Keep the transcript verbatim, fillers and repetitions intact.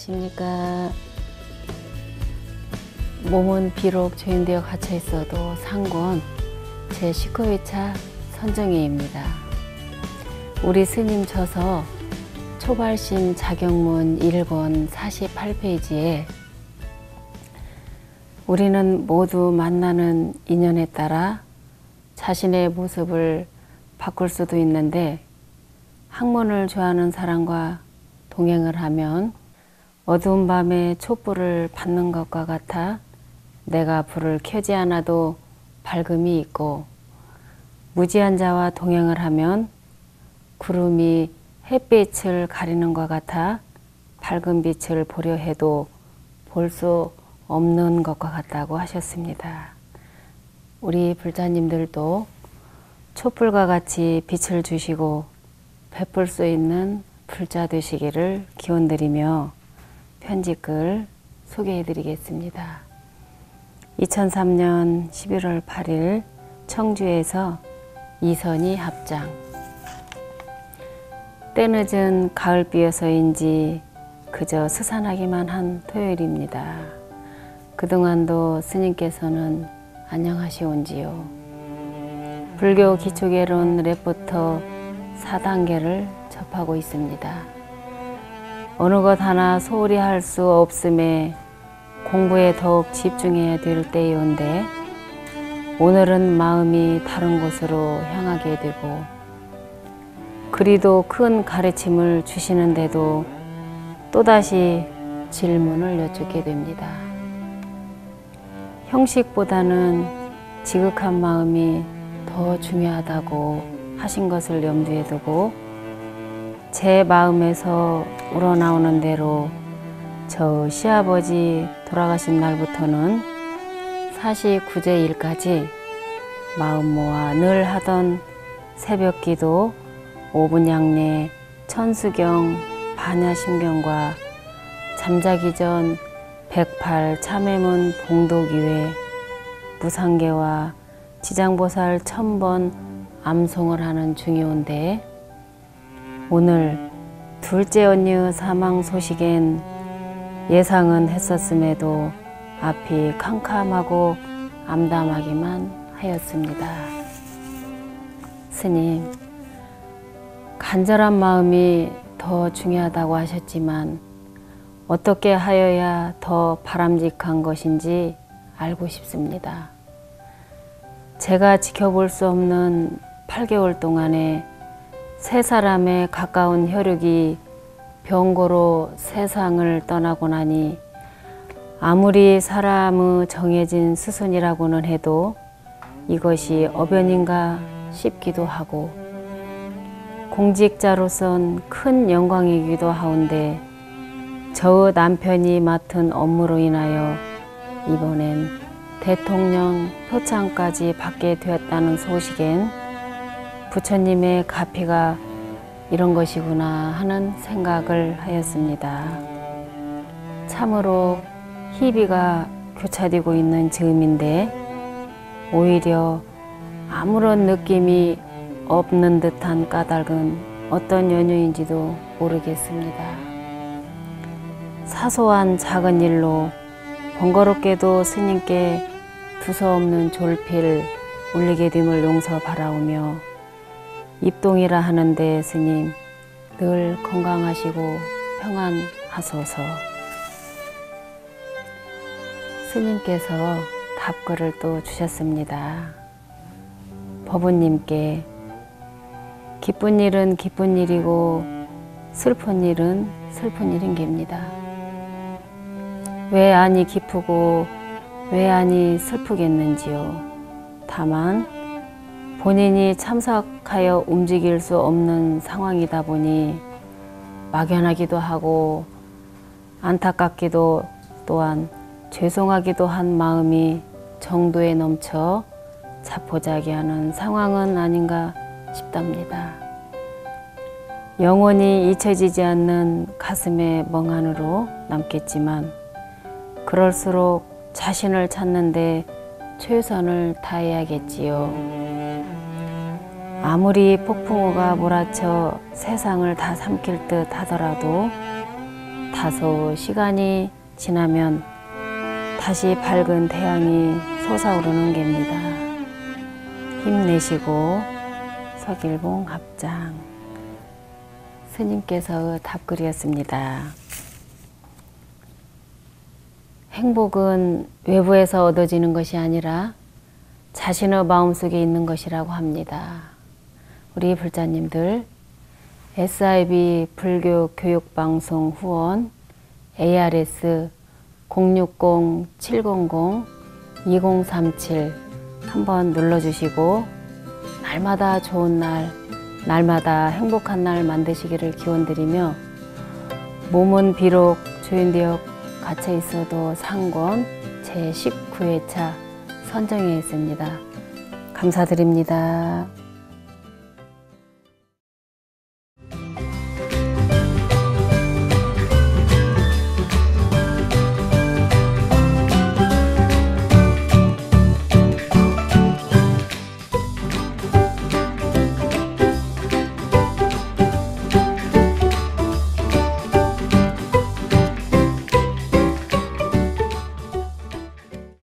안녕하십니까. 몸은 비록 죄인되어 갇혀 있어도 상권 제십구 회차 선정회입니다. 우리 스님 저서 초발심 자경문 일 권 사십팔 페이지에 우리는 모두 만나는 인연에 따라 자신의 모습을 바꿀 수도 있는데 학문을 좋아하는 사람과 동행을 하면 어두운 밤에 촛불을 받는 것과 같아 내가 불을 켜지 않아도 밝음이 있고, 무지한 자와 동행을 하면 구름이 햇빛을 가리는 것 같아 밝은 빛을 보려 해도 볼 수 없는 것과 같다고 하셨습니다. 우리 불자님들도 촛불과 같이 빛을 주시고 베풀 수 있는 불자 되시기를 기원드리며 편지글 소개해 드리겠습니다. 이천삼 년 십일월 팔일 청주에서 이선희 합장. 때늦은 가을비여서인지 그저 스산하기만 한 토요일입니다. 그동안도 스님께서는 안녕하시온지요. 불교 기초개론 랩부터 사 단계를 접하고 있습니다. 어느 것 하나 소홀히 할 수 없음에 공부에 더욱 집중해야 될 때이온데, 오늘은 마음이 다른 곳으로 향하게 되고 그리도 큰 가르침을 주시는데도 또다시 질문을 여쭙게 됩니다. 형식보다는 지극한 마음이 더 중요하다고 하신 것을 염두에 두고 제 마음에서 우러나오는 대로 저 시아버지 돌아가신 날부터는 사십구제 일까지 마음 모아 늘 하던 새벽기도, 오분양례, 천수경, 반야심경과 잠자기 전 백팔 참회문 봉독이외 무상계와 지장보살 천번 암송을 하는 중이온데, 오늘 둘째 언니 사망 소식엔 예상은 했었음에도 앞이 캄캄하고 암담하기만 하였습니다. 스님, 간절한 마음이 더 중요하다고 하셨지만 어떻게 하여야 더 바람직한 것인지 알고 싶습니다. 제가 지켜볼 수 없는 팔 개월 동안에 세 사람의 가까운 혈육이 병고로 세상을 떠나고 나니 아무리 사람의 정해진 수순이라고는 해도 이것이 어변인가 싶기도 하고, 공직자로선 큰 영광이기도 하온데 저의 남편이 맡은 업무로 인하여 이번엔 대통령 표창까지 받게 되었다는 소식엔 부처님의 가피가 이런 것이구나 하는 생각을 하였습니다. 참으로 희비가 교차되고 있는 즈음인데 오히려 아무런 느낌이 없는 듯한 까닭은 어떤 연유인지도 모르겠습니다. 사소한 작은 일로 번거롭게도 스님께 두서없는 졸필 울리게 됨을 용서 바라오며 입동이라 하는데 스님 늘 건강하시고 평안하소서. 스님께서 답글을 또 주셨습니다. 법우님께 기쁜 일은 기쁜 일이고 슬픈 일은 슬픈 일인 겁니다. 왜 안이 기쁘고 왜 안이 슬프겠는지요. 다만 본인이 참석하여 움직일 수 없는 상황이다 보니 막연하기도 하고 안타깝기도 또한 죄송하기도 한 마음이 정도에 넘쳐 자포자기하는 상황은 아닌가 싶답니다. 영원히 잊혀지지 않는 가슴의 멍안으로 남겠지만 그럴수록 자신을 찾는데 최선을 다해야겠지요. 아무리 폭풍우가 몰아쳐 세상을 다 삼킬 듯 하더라도 다소 시간이 지나면 다시 밝은 태양이 솟아오르는 겁니다. 힘내시고 서길봉 합장. 스님께서 답글이었습니다. 행복은 외부에서 얻어지는 것이 아니라 자신의 마음속에 있는 것이라고 합니다. 우리 불자님들, 에스아이비 불교 교육방송 후원 에이아르에스 공육공 칠공공 이공삼칠 한번 눌러주시고 날마다 좋은 날, 날마다 행복한 날 만드시기를 기원드리며 몸은 비록 조인되어 갇혀 있어도 상권 제십구 회차 선정회 했습니다. 감사드립니다.